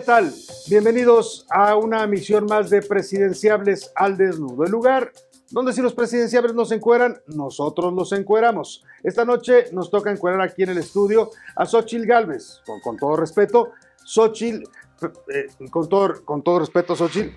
tal? Bienvenidos a una emisión más de Presidenciables al Desnudo, el lugar donde si los presidenciables nos encueran, nosotros los encueramos. Esta noche nos toca encuerar aquí en el estudio a Xóchitl Gálvez, con todo respeto. Xóchitl, con todo respeto, Xóchitl.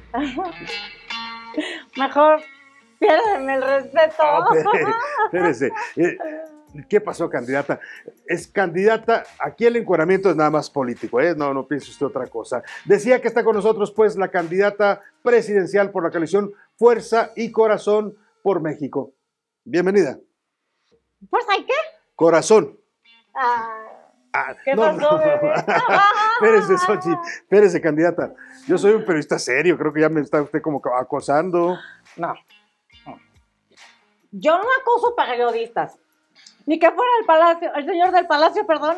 Mejor piérdeme el respeto. Espérese. ¿Qué pasó, candidata? Es candidata, aquí el encuadramiento es nada más político, ¿eh? No piense usted otra cosa. Decía que está con nosotros, pues, la candidata presidencial por la coalición Fuerza y Corazón por México. Bienvenida. ¿Fuerza y qué? Corazón. ¿Qué pasó, bebé? Espérese, Xóchitl, espérese, candidata. Yo soy un periodista serio, creo que ya me está usted como acosando. No. Yo no acoso periodistas. Ni que fuera el señor del palacio, perdón.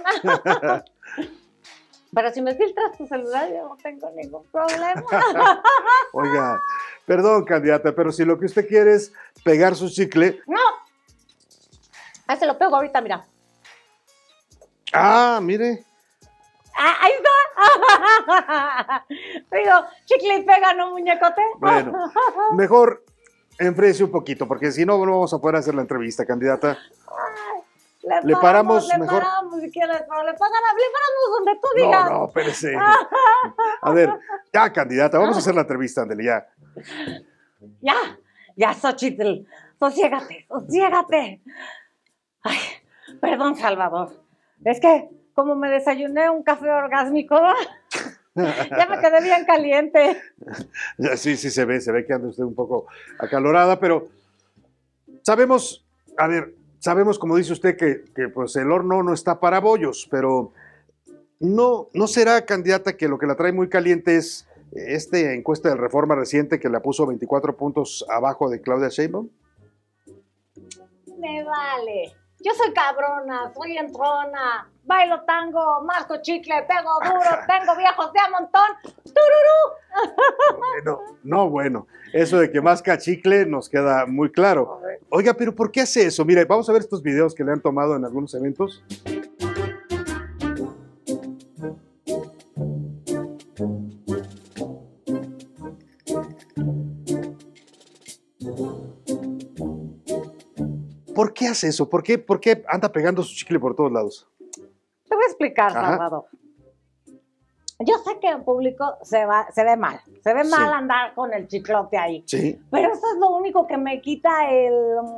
Pero si me filtras tu celular, yo no tengo ningún problema. Oiga, perdón, candidata, pero si lo que usted quiere es pegar su chicle... No. Ahí se lo pego ahorita, mira. Ah, mire. Ahí está. Digo, chicle y pega, ¿no, muñecote? Bueno, mejor enfríese un poquito, porque si no, no vamos a poder hacer la entrevista, candidata. Le paramos mejor. Le paramos si quieres, pero le paramos donde tú digas. No, espérese. A ver, ya, candidata, vamos a hacer la entrevista, ándele, ya. Ya, Xóchitl, sosiégate. Ay, perdón, Salvador. Es que, como me desayuné un café orgásmico, ya me quedé bien caliente. Sí, se ve que anda usted un poco acalorada, pero sabemos, como dice usted, que pues el horno no está para bollos, pero ¿no será, candidata, que lo que la trae muy caliente es esta encuesta de Reforma reciente que la puso 24 puntos abajo de Claudia Sheinbaum? Me vale. Yo soy cabrona, soy entrona, bailo tango, masco chicle, pego duro, tengo viejos de a montón. ¡Tururú! Bueno, eso de que masca chicle nos queda muy claro. Oiga, pero ¿por qué hace eso? Mire, vamos a ver estos videos que le han tomado en algunos eventos. ¿Por qué hace eso? ¿Por qué anda pegando su chicle por todos lados? Te voy a explicar, Ajá. Salvador. Yo sé que en público se ve mal. Se ve mal andar con el chiclote ahí. Sí. Pero eso es lo único que me quita el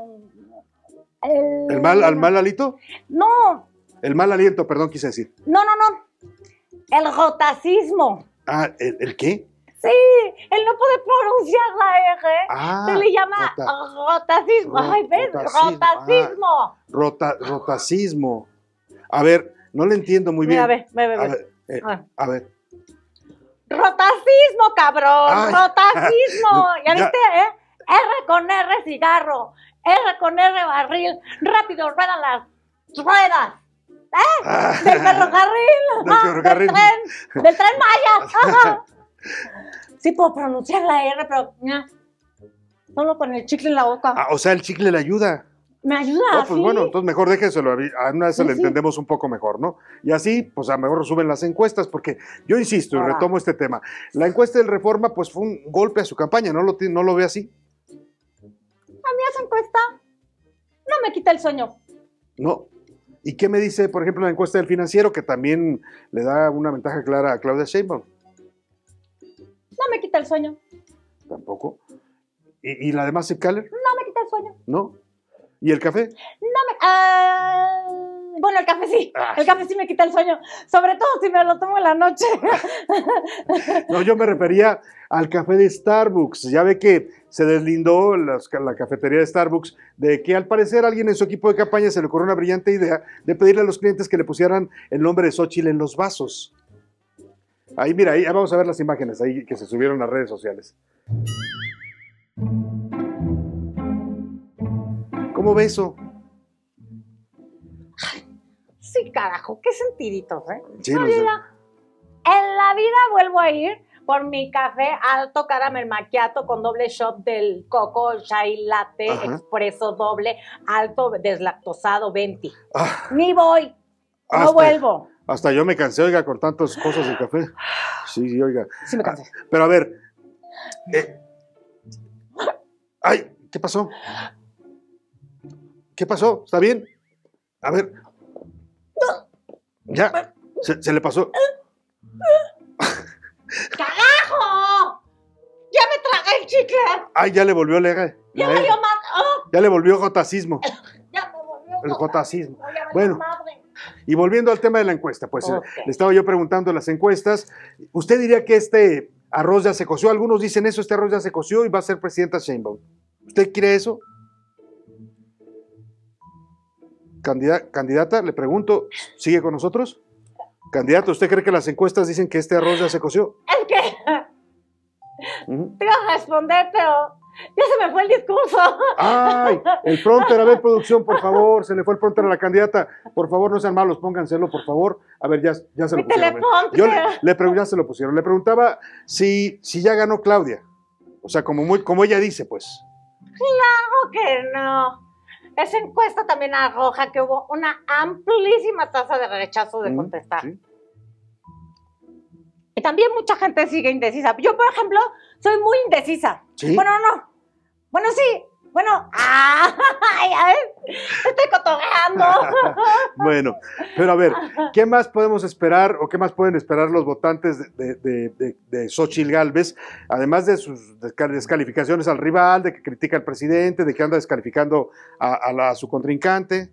mal alito? No. El mal aliento, perdón, quise decir. No. El rotacismo. ¿El qué? Sí, él no puede pronunciar la R. Se le llama rotacismo. Ay, ¿ves? Rotacismo. Rotacismo. A ver, no le entiendo muy bien. Mira, ve. A ver. Rotacismo, cabrón. Ay. Rotacismo. ¿Ya Ya. viste, R con R cigarro. R con R barril. Rápido ruedan las ruedas. Del ferrocarril. Del tren Maya. Sí puedo pronunciar la R, pero solo con el chicle en la boca. O sea, el chicle le ayuda. Me ayuda, Pues sí. bueno, entonces mejor déjeselo, a una vez se Sí, le sí. entendemos un poco mejor, ¿no? Y así, pues a lo mejor suben las encuestas, porque yo insisto y Ahora. retomo este tema. La encuesta del Reforma, pues fue un golpe a su campaña, ¿no lo ve así? A mí esa encuesta no me quita el sueño. No. ¿Y qué me dice, por ejemplo, la encuesta del Financiero, que también le da una ventaja clara a Claudia Sheinbaum? No me quita el sueño. Tampoco. ¿Y la de Massive Caller? No me quita el sueño. ¿No? ¿Y el café? Bueno, el café sí. El café sí me quita el sueño. Sobre todo si me lo tomo en la noche. No, yo me refería al café de Starbucks. Ya ve que se deslindó la cafetería de Starbucks de que al parecer a alguien en su equipo de campaña se le ocurrió una brillante idea de pedirle a los clientes que le pusieran el nombre de Xóchitl en los vasos. Ahí, mira, ahí vamos a ver las imágenes ahí que se subieron a redes sociales. ¿Cómo ves eso? Sí, carajo, qué sentiditos, Sí, No, no sé. en la vida vuelvo a ir por mi café alto caramel macchiato con doble shot del coco chai latte expreso doble alto deslactosado 20. Ni voy, no vuelvo. Hasta yo me cansé, oiga, con tantas cosas de café. Sí, oiga. Sí me cansé. Pero a ver. Ay, ¿qué pasó? ¿Qué pasó? ¿Está bien? A ver. Ya, se le pasó. ¡Carajo! ¡Ya me tragué el chicle! Ay, ya le volvió ¡Ya valió más! ¡Oh! Ya le volvió jotacismo. ¡Ya me volvió! El jotacismo. ¡Ya valió Bueno. madre! Y volviendo al tema de la encuesta, pues Ok. le estaba yo preguntando las encuestas. ¿Usted diría que este arroz ya se coció? Algunos dicen eso, este arroz ya se coció y va a ser presidenta Sheinbaum. ¿Usted cree eso? Candidata, le pregunto, ¿sigue con nosotros? Candidato, ¿usted cree que las encuestas dicen que este arroz ya se coció? Es que Ujú. te iba a responder, pero ya se me fue el discurso. ¡Ay! El prompter, a ver, producción, por favor, se le fue el prompter a la candidata. Por favor, no sean malos, pónganselo, por favor. A ver, ya se lo Mi pusieron. teleprompter. Yo ya se lo pusieron. Le preguntaba si ya ganó Claudia. O sea, como ella dice, pues. Claro que no. Esa encuesta también arroja que hubo una amplísima tasa de rechazo de contestar. Sí. Y también mucha gente sigue indecisa. Yo, por ejemplo, soy muy indecisa. ¿Sí? Bueno, no. Bueno, sí. Bueno, ya ves, estoy cotorreando. Bueno, pero a ver, ¿qué más podemos esperar o qué más pueden esperar los votantes de Xóchitl Gálvez, además de sus descalificaciones al rival, de que critica al presidente, de que anda descalificando a su contrincante?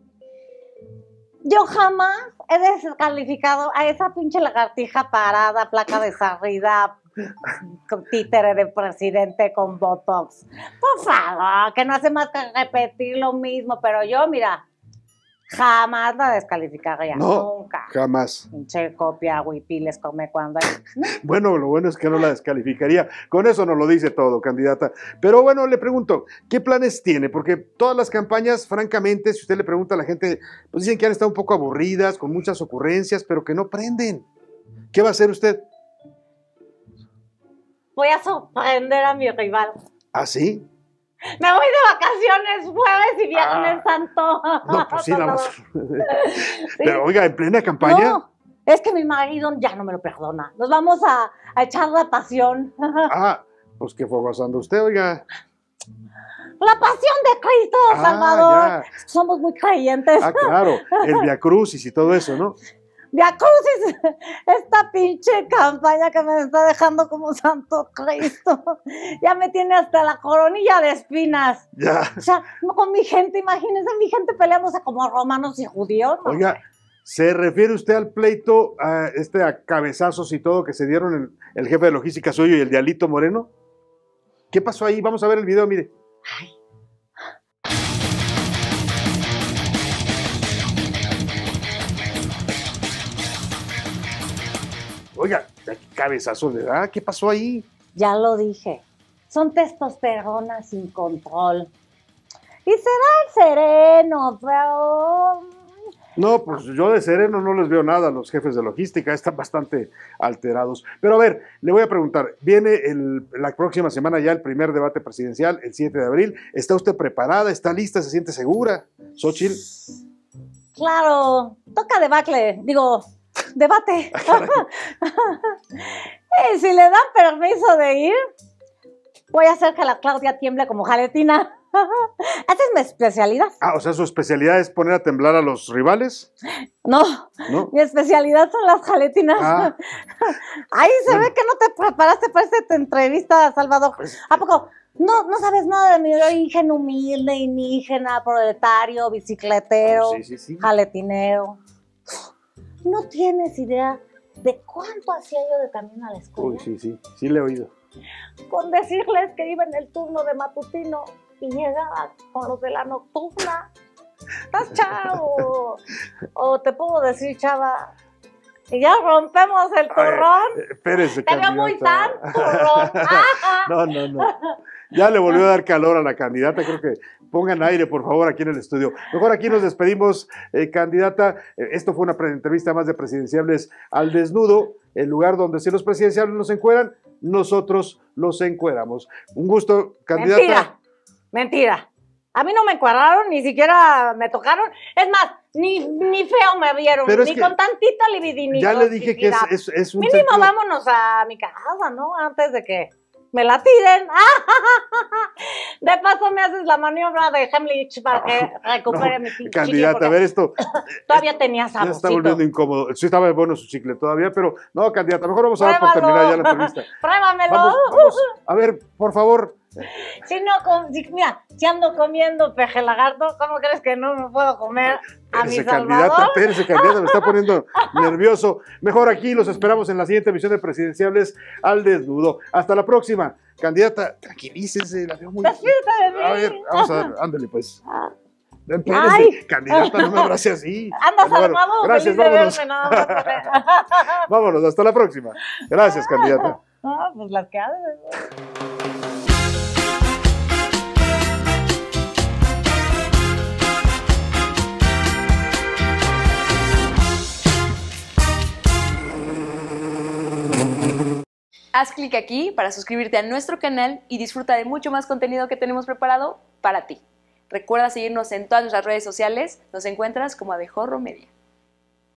Yo jamás he descalificado a esa pinche lagartija parada, placa de sarrida, con títere de presidente con botox. Por favor, que no hace más que repetir lo mismo, pero yo, mira, jamás la descalificaría, No, nunca. jamás. Pinche copia, huipiles come cuando hay. Bueno, lo bueno es que no la descalificaría. Con eso nos lo dice todo, candidata. Pero bueno, le pregunto, ¿qué planes tiene? Porque todas las campañas, francamente, si usted le pregunta a la gente, pues dicen que han estado un poco aburridas, con muchas ocurrencias, pero que no prenden. ¿Qué va a hacer usted? Voy a sorprender a mi rival. ¿Ah, sí? Me voy de vacaciones jueves y viernes santo. No, pues sí, la más. Sí. Pero oiga, en plena campaña. No, es que mi marido ya no me lo perdona. Nos vamos a echar la pasión. Ah, pues que fue gozando usted, oiga. La pasión de Cristo, Salvador. Ya. Somos muy creyentes. Ah, claro, el Via Crucis y todo eso, ¿no? Via Crucis, esta pinche campaña que me está dejando como Santo Cristo. Ya me tiene hasta la coronilla de espinas. Ya. O sea, no con mi gente, imagínense, mi gente peleándose como romanos y judíos. ¿No? Oiga, ¿se refiere usted al pleito, a cabezazos y todo que se dieron el jefe de logística suyo y el de Alito Moreno? ¿Qué pasó ahí? Vamos a ver el video, mire. Ay. Oiga, cabezazos, ¿verdad? ¿Qué pasó ahí? Ya lo dije, son testosterona sin control. Y será sereno, pero... No, pues yo de sereno no les veo nada a los jefes de logística, están bastante alterados. Pero a ver, le voy a preguntar, viene la próxima semana ya el primer debate presidencial, el 7 de abril. ¿Está usted preparada? ¿Está lista? ¿Se siente segura? Xóchitl. Claro, toca debate. Y si le dan permiso de ir, voy a hacer que la Claudia tiemble como jaletina. Esa es mi especialidad. Ah, o sea, ¿su especialidad es poner a temblar a los rivales? No, ¿No? mi especialidad son las jaletinas. Ah. Ahí se Bueno. ve que no te preparaste para esta entrevista, Salvador. ¿A poco? No sabes nada de mi origen humilde, indígena, proletario, bicicletero, Sí. jaletinero. No tienes idea de cuánto hacía yo de camino a la escuela. Uy, sí le he oído. Con decirles que iba en el turno de matutino y llegaba con los de la nocturna. Estás chavo. O te puedo decir, chava, y ya rompemos el turrón. Espérese, Te veo muy tan turrón. No. Ya le volvió a dar calor a la candidata. Creo que pongan aire, por favor, aquí en el estudio. Mejor aquí nos despedimos, candidata. Esto fue una entrevista más de Presidenciables al Desnudo, el lugar donde si los presidenciables nos encueran, nosotros los encueramos. Un gusto, candidata. Mentira. A mí no me encuadraron, ni siquiera me tocaron. Es más, Ni feo me vieron, Pero es ni que con tantito libidinito. Ya le dije que es un mínimo sentido- vámonos a mi casa, ¿no? Antes de que me la tiren. De paso me haces la maniobra de Heimlich para que recupere mi pinche Candidata, chicle, a ver esto. porque todavía tenía Ya se saborcito. está volviendo incómodo. Sí estaba bueno su chicle todavía, pero no, candidata, mejor vamos a dar por Pruébalo. terminar ya la entrevista. Pruébamelo. Vamos. A ver, por favor. Mira, si ando comiendo peje lagarto, ¿cómo crees que no me puedo comer a mi Candidata, Salvador? espérese, candidata, me está poniendo nervioso. Mejor aquí, los esperamos en la siguiente emisión de Presidenciables al Desnudo. Hasta la próxima. Candidata, tranquilícese, la veo muy... Despídete de mí. A ver, vamos a ver, ándale pues. Espérese, Ay. candidata, no me abrace así. Andas Bueno, armado, gracias, feliz de vámonos. verme, nada más, porque- Vámonos, hasta la próxima. Gracias, candidata. No, pues las que haces. Haz clic aquí para suscribirte a nuestro canal y disfruta de mucho más contenido que tenemos preparado para ti. Recuerda seguirnos en todas nuestras redes sociales, nos encuentras como Abejorro Media.